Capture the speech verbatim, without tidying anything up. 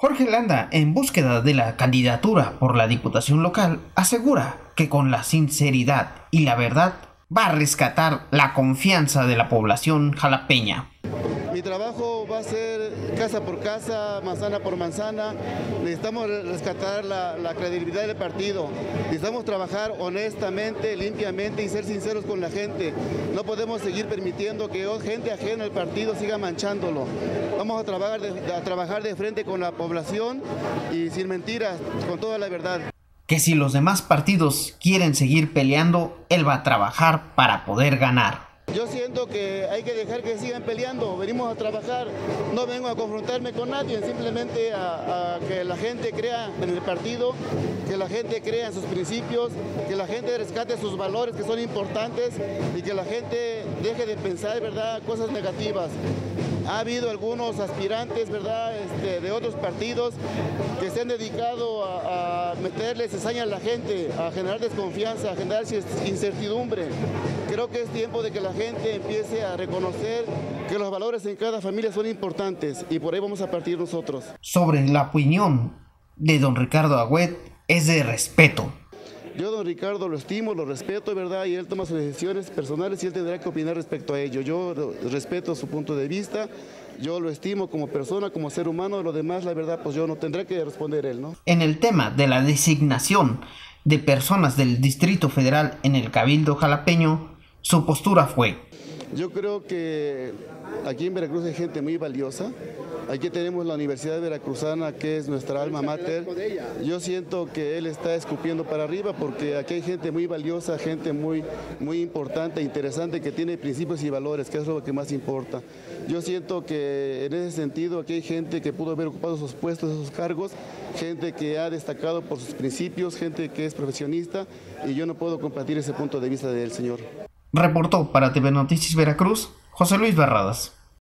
Jorge Landa, en búsqueda de la candidatura por la Diputación local, asegura que con la sinceridad y la verdad va a rescatar la confianza de la población jalapeña. Mi trabajo va a ser casa por casa, manzana por manzana. Necesitamos rescatar la, la credibilidad del partido. Necesitamos trabajar honestamente, limpiamente y ser sinceros con la gente. No podemos seguir permitiendo que gente ajena al partido siga manchándolo. Vamos a trabajar, de, a trabajar de frente con la población y sin mentiras, con toda la verdad. Que si los demás partidos quieren seguir peleando, él va a trabajar para poder ganar. Yo siento que hay que dejar que sigan peleando, venimos a trabajar, no vengo a confrontarme con nadie, simplemente a, a que la gente crea en el partido, que la gente crea en sus principios, que la gente rescate sus valores que son importantes y que la gente deje de pensar, ¿verdad?, cosas negativas. Ha habido algunos aspirantes, ¿verdad?, este, de otros partidos que se han dedicado a, a meterle cizaña a la gente, a generar desconfianza, a generar incertidumbre. Creo que es tiempo de que la gente empiece a reconocer que los valores en cada familia son importantes y por ahí vamos a partir nosotros. Sobre la opinión de don Ricardo Agüed es de respeto. Yo, don Ricardo, lo estimo, lo respeto, ¿verdad? Y él toma sus decisiones personales y él tendrá que opinar respecto a ello. Yo respeto su punto de vista, yo lo estimo como persona, como ser humano, lo demás, la verdad, pues yo no tendré que responder él, ¿no? En el tema de la designación de personas del Distrito Federal en el Cabildo jalapeño, su postura fue: yo creo que aquí en Veracruz hay gente muy valiosa. Aquí tenemos la Universidad Veracruzana, que es nuestra alma mater. Yo siento que él está escupiendo para arriba porque aquí hay gente muy valiosa, gente muy, muy importante, interesante, que tiene principios y valores, que es lo que más importa. Yo siento que en ese sentido aquí hay gente que pudo haber ocupado esos puestos, esos cargos, gente que ha destacado por sus principios, gente que es profesionista, y yo no puedo compartir ese punto de vista del señor. Reportó para T V Noticias Veracruz, José Luis Barradas.